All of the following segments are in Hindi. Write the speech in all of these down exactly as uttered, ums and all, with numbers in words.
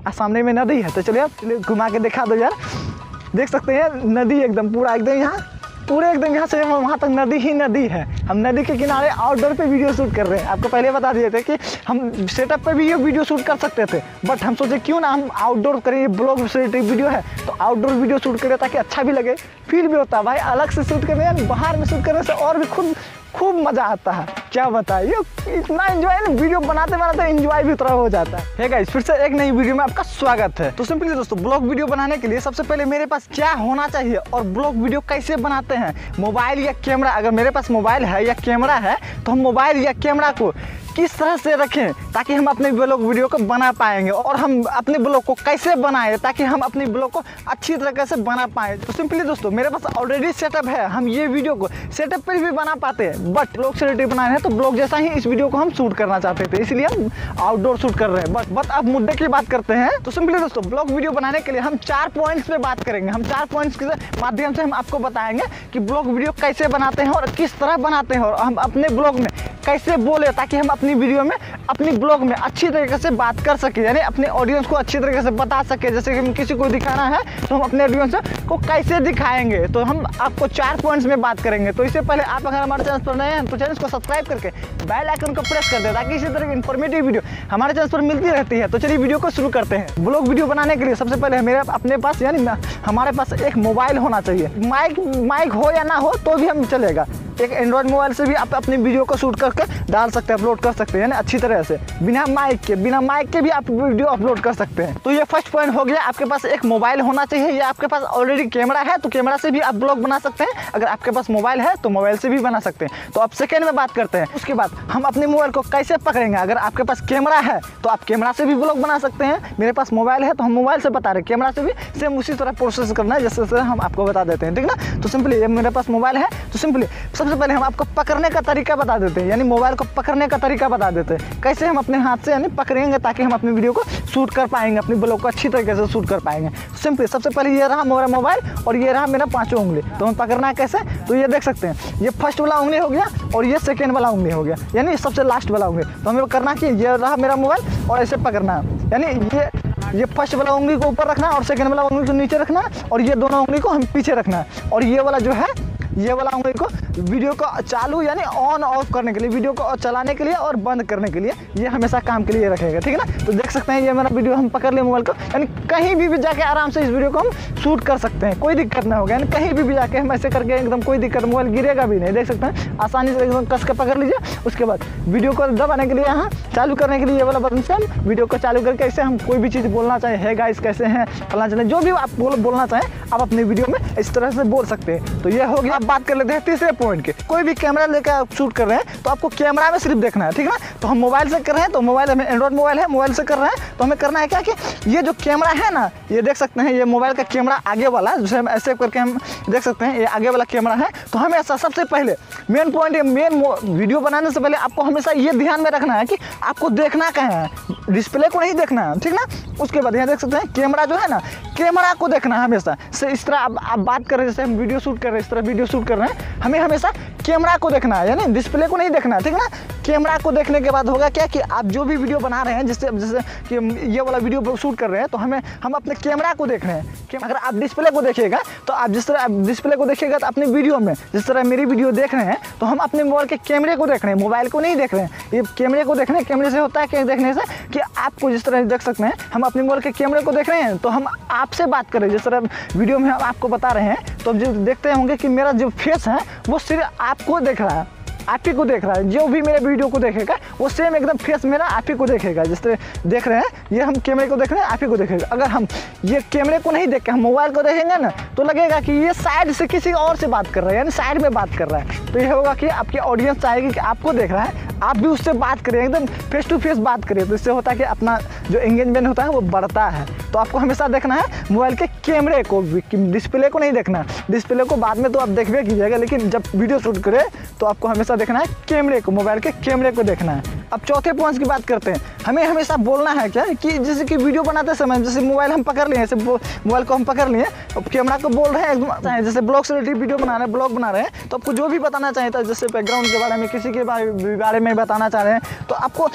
सामने में नदी है, तो चलिए चलिए घुमा के दिखा दो यार। देख सकते हैं नदी एकदम पूरा एकदम यहाँ पूरे एकदम यहाँ से वहाँ तक नदी ही नदी है। हम नदी के किनारे आउटडोर पे वीडियो शूट कर रहे हैं। आपको पहले बता दिए थे कि हम सेटअप पे भी ये वीडियो शूट कर सकते थे, बट हम सोचे क्यों ना हम आउटडोर करें। ये ब्लॉग से वीडियो है तो आउटडोर वीडियो शूट करें ताकि अच्छा भी लगे, फील भी होता है भाई। अलग से शूट करने या बाहर में शूट करने से और भी खुद खूब मज़ा आता है। क्या बताइए, इतना एंजॉय ना वीडियो बनाते बनाते एंजॉय भी उतना हो जाता है। हे गाइस, फिर से एक नई वीडियो में आपका स्वागत है। तो सिंपली दोस्तों, ब्लॉग वीडियो बनाने के लिए सबसे पहले मेरे पास क्या होना चाहिए और ब्लॉग वीडियो कैसे बनाते हैं, मोबाइल या कैमरा। अगर मेरे पास मोबाइल है या कैमरा है तो हम मोबाइल या कैमरा को किस तरह से रखें ताकि हम अपने ब्लॉग वीडियो को बना पाएंगे, और हम अपने ब्लॉग को कैसे बनाएं ताकि हम अपने ब्लॉग को अच्छी तरीके से बना पाएँ। तो सिंपली दोस्तों, मेरे पास ऑलरेडी सेटअप है, हम ये वीडियो को सेटअप पर भी बना पाते हैं, बट ब्लॉग से रिलेटेड बनाए हैं तो ब्लॉग जैसा ही इस वीडियो को हम शूट करना चाहते थे, इसलिए हम आउटडोर शूट कर रहे हैं। बट बट अब मुद्दे की बात करते हैं। तो सिंपली दोस्तों, ब्लॉग वीडियो बनाने के लिए हम चार पॉइंट्स पे बात करेंगे। हम चार पॉइंट्स के माध्यम से हम आपको बताएंगे कि ब्लॉग वीडियो कैसे बनाते हैं और किस तरह बनाते हैं, और हम अपने ब्लॉग में कैसे बोले ताकि हम अपनी वीडियो में अपनी ब्लॉग में अच्छी तरीके से बात कर सके, यानी अपने ऑडियंस को अच्छी तरीके से बता सके। जैसे कि हम किसी को दिखाना है तो हम अपने ऑडियंस को कैसे दिखाएंगे, तो हम आपको चार पॉइंट्स में बात करेंगे। तो इससे पहले आप अगर हमारे चैनल पर नए हैं तो चैनल को सब्सक्राइब करके बेल आइकन को प्रेस कर दे ताकि इसी तरह की इन्फॉर्मेटिव वीडियो हमारे चैनल पर मिलती रहती है। तो चलिए वीडियो को शुरू करते हैं। ब्लॉग वीडियो बनाने के लिए सबसे पहले मेरे अपने पास यानी हमारे पास एक मोबाइल होना चाहिए। माइक माइक हो या ना हो तो भी हम चलेगा। एक एंड्रॉइड मोबाइल से भी आप अपनी वीडियो को शूट करके डाल सकते हैं, अपलोड कर सकते हैं, यानी अच्छी तरह से बिना माइक के बिना माइक के भी आप वीडियो अपलोड कर सकते हैं। तो ये फर्स्ट पॉइंट हो गया, आपके पास एक मोबाइल होना चाहिए। या आपके पास ऑलरेडी कैमरा है तो कैमरा से भी आप ब्लॉग बना सकते हैं। अगर आपके पास मोबाइल है तो मोबाइल से भी बना सकते हैं। तो अब सेकेंड में बात करते हैं। उसके बाद हम अपने मोबाइल को कैसे पकड़ेंगे। अगर आपके पास कैमरा है तो आप कैमरा से भी ब्लॉग बना सकते हैं। मेरे पास मोबाइल है तो हम मोबाइल से बता रहे हैं, कैमरा से भी सेम उसी तरह प्रोसेस करना है जैसे हम आपको बता देते हैं, ठीक ना। तो सिंपली ये मेरे पास मोबाइल है तो सिंपली सबसे पहले हम आपको पकड़ने का तरीका बता देते हैं, यानी मोबाइल को पकड़ने का तरीका बता देते हैं कैसे हम अपने हाथ से यानी पकड़ेंगे ताकि हम अपनी वीडियो को शूट कर पाएंगे, अपनी ब्लॉग को अच्छी तरीके से शूट कर पाएंगे। सिंपली सबसे पहले ये रहा मेरा मोबाइल और ये रहा मेरा पांचों उंगली। तो हम पकड़ना है कैसे, तो ये देख सकते हैं, ये फर्स्ट वाला उंगली हो गया और ये सेकेंड वाला उंगली हो गया, यानी सबसे लास्ट वाला उंगली। तो हमें करना कि ये रहा मेरा मोबाइल और ऐसे पकड़ना है, यानी ये ये फर्स्ट वाला उंगली को ऊपर रखना है और सेकेंड वाला उंगली को नीचे रखना है, और ये दोनों उंगली को हम पीछे रखना है, और ये वाला जो है ये वाला उंगली को वीडियो को चालू यानी ऑन ऑफ करने के लिए, वीडियो को चलाने के लिए और बंद करने के लिए, ये हमेशा काम के लिए रखेगा, ठीक है ना। तो देख सकते हैं ये मेरा वीडियो हम पकड़ लिए मोबाइल को, यानी कहीं भी भी जाके आराम से इस वीडियो को हम शूट कर सकते हैं, कोई दिक्कत ना होगा। यानी कहीं भी भी जाके हम ऐसे करके एकदम कोई दिक्कत, मोबाइल गिरेगा भी नहीं। देख सकते हैं आसानी से एकदम कस के पकड़ लीजिए। उसके बाद वीडियो को दबाने के लिए यहाँ चालू करने के लिए ये वाला बटन से हम वीडियो को चालू करके ऐसे हम कोई भी चीज़ बोलना चाहें, है गाइस कैसे हैं फलाना चले, जो भी आप बोल बोलना चाहें आप अपने वीडियो में इस तरह से बोल सकते हैं। तो ये हो गया। अब बात कर लेते हैं तीसरे पॉइंट के। कोई भी कैमरा लेकर आप शूट कर रहे हैं तो आपको कैमरा में सिर्फ देखना है, ठीक है ना। तो हम मोबाइल से कर रहे हैं तो मोबाइल हमें एंड्रॉइड मोबाइल है, मोबाइल से कर रहे हैं तो हमें करना है क्या कि ये जो कैमरा है ना, ये देख सकते हैं ये मोबाइल का कैमरा आगे वाला, जिसे हम ऐसे करके हम देख सकते हैं ये आगे वाला कैमरा है। तो हमें ऐसा सबसे पहले मेन पॉइंट, मेन वीडियो बनाने से पहले आपको हमेशा ये ध्यान में रखना है कि आपको देखना कहाँ है, डिस्प्ले को नहीं देखना है, ठीक ना। उसके बाद यहाँ देख सकते हैं कैमरा जो है ना, कैमरा को देखना है हमेशा से। इस तरह आप, आप बात कर रहे हैं, जैसे हम वीडियो शूट कर रहे हैं, इस तरह वीडियो शूट कर रहे हैं, हमें हमेशा कैमरा को देखना है, यानी डिस्प्ले को नहीं देखना है, ठीक ना। कैमरा को देखने के बाद होगा क्या कि आप जो भी वीडियो बना रहे हैं, जैसे जैसे कि ये वाला वीडियो शूट कर रहे हैं तो हमें हम अपने कैमरा को देख रहे हैं कि अगर आप डिस्प्ले को देखिएगा तो आप जिस तरह आप डिस्प्ले को देखिएगा तो अपने वीडियो में जिस तरह मेरी वीडियो देख रहे हैं तो हम अपने मोबाइल के कैमरे को देख रहे हैं, मोबाइल को नहीं देख रहे हैं। ये कैमरे को देख रहे हैं, कैमरे से होता है कि देखने से कि आपको जिस तरह देख सकते हैं हम अपने मोबाइल के कैमरे को देख रहे हैं तो हम आपसे बात कर रहे हैं, जिस तरह वीडियो में हम आपको बता रहे हैं तो जो देखते होंगे कि मेरा जो फेस है वो सिर्फ आपको देख रहा है, आप ही को देख रहा है। जो भी मेरे वीडियो को देखेगा वो सेम एकदम फेस मेरा आप ही को देखेगा, जिस तरह देख रहे हैं ये हम कैमरे को देख रहे हैं आप ही को देखेगा। अगर हम ये कैमरे को नहीं देख के हम मोबाइल को देखेंगे ना तो लगेगा कि ये साइड से किसी और से बात कर रहा है, यानी साइड में बात कर रहा है। तो ये होगा कि आपकी ऑडियंस चाहेगी कि आपको देख रहा है, आप भी उससे बात करें, एकदम फेस टू फेस बात करिए। तो इससे होता है कि अपना जो एंगेजमेंट होता है वो बढ़ता है। तो आपको हमेशा देखना है मोबाइल के कैमरे को, डिस्प्ले को नहीं देखना। डिस्प्ले को बाद में तो आप देखबे कीजिएगा, लेकिन जब वीडियो शूट करें तो आपको हमेशा देखना है कैमरे को, मोबाइल के कैमरे को देखना है। अब चौथे पॉइंट की बात करते हैं। हमें हमेशा बोलना है क्या कि जैसे कि वीडियो बनाते समय जैसे मोबाइल हम पकड़ लिए, जैसे मोबाइल को हम पकड़ लिए और कैमरा को बोल रहे हैं एकदम, जैसे ब्लॉग से रिलेटेड वीडियो बना रहे हैं, ब्लॉग बना रहे हैं तो आपको जो भी बताना चाहिए था, जैसे बैकग्राउंड के बारे में, किसी के बारे में बताना चाह रहे हैं तो आपको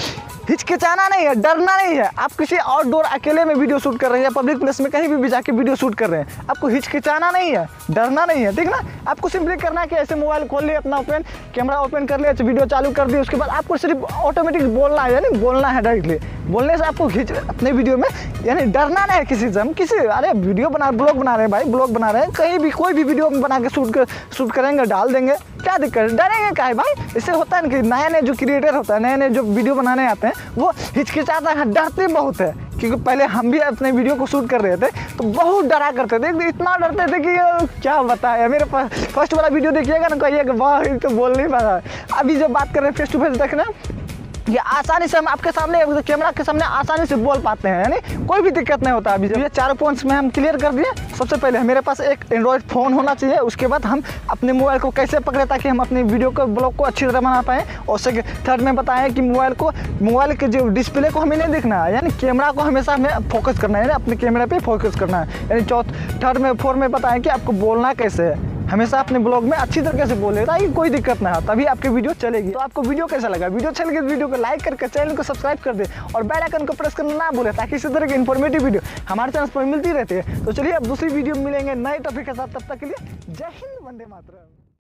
हिचकिचाना नहीं है, डरना नहीं है। आप किसी आउटडोर अकेले में वीडियो शूट कर रहे हैं या पब्लिक प्लेस में कहीं भी, भी जाके वीडियो शूट कर रहे हैं, आपको हिचकिचाना नहीं है, डरना नहीं है, ठीक ना। आपको सिंपली करना है कि ऐसे मोबाइल खोल लिया, अपना ओपन कैमरा ओपन कर लिया, वीडियो चालू कर दी, उसके बाद आपको सिर्फ ऑटोमेटिक बोलना है, यानी बोलना है डायरेक्टली। बोलने से आपको खींच अपने वीडियो में, यानी डरना नहीं है किसी से। हम किसी अरे वीडियो बना ब्लॉग बना रहे हैं भाई, ब्लॉग बना रहे हैं, कहीं भी कोई भी वीडियो बना के शूट कर शूट करेंगे, डाल देंगे, क्या दिक्कत है, डरेंगे क्या है भाई। इससे होता है ना कि नए नए जो क्रिएटर होता है, नए नए जो वीडियो बनाने आते हैं, वो हिचकिचाता है, डरते बहुत है। क्योंकि पहले हम भी अपने वीडियो को शूट कर रहे थे तो बहुत डरा करते थे, इतना डरते थे कि क्या बताया। मेरे पास फर्स्ट वाला वीडियो देखिएगा ना, कहिएगा वाह ये तो बोल नहीं पा रहा। अभी जब बात कर रहे हैं फेस टू फेस देखना, ये आसानी से हम आपके सामने कैमरा के सामने आसानी से बोल पाते हैं, यानी कोई भी दिक्कत नहीं होता। अभी ये चारों पॉइंट्स में हम क्लियर कर दिए। सबसे पहले मेरे पास एक एंड्रॉयड फ़ोन होना चाहिए, उसके बाद हम अपने मोबाइल को कैसे पकड़े ताकि हम अपने वीडियो को ब्लॉग को अच्छी तरह बना पाएँ। और सेकंड थर्ड में बताएं कि मोबाइल को मोबाइल के जो डिस्प्ले को हमें नहीं देखना है, यानी कैमरा को हमेशा हमें फोकस करना है, यानी अपने कैमरे पर फोकस करना है। यानी चौथ थर्ड में फोर्थ में बताएं कि आपको बोलना कैसे है, हमेशा अपने ब्लॉग में अच्छी तरीके से बोले ताकि कोई दिक्कत ना हो, तभी आपकी वीडियो चलेगी। तो आपको वीडियो कैसा लगा, वीडियो अच्छा लगे तो वीडियो को लाइक करके चैनल को सब्सक्राइब कर दे और बेल आइकन को प्रेस करना ना भूले, ताकि इसी तरह की इन्फॉर्मेटिव वीडियो हमारे चैनल पर मिलती रहती है। तो चलिए अब दूसरी वीडियो मिलेंगे नए टॉपिक के साथ, तब तक के लिए जय हिंद, वंदे मातरम।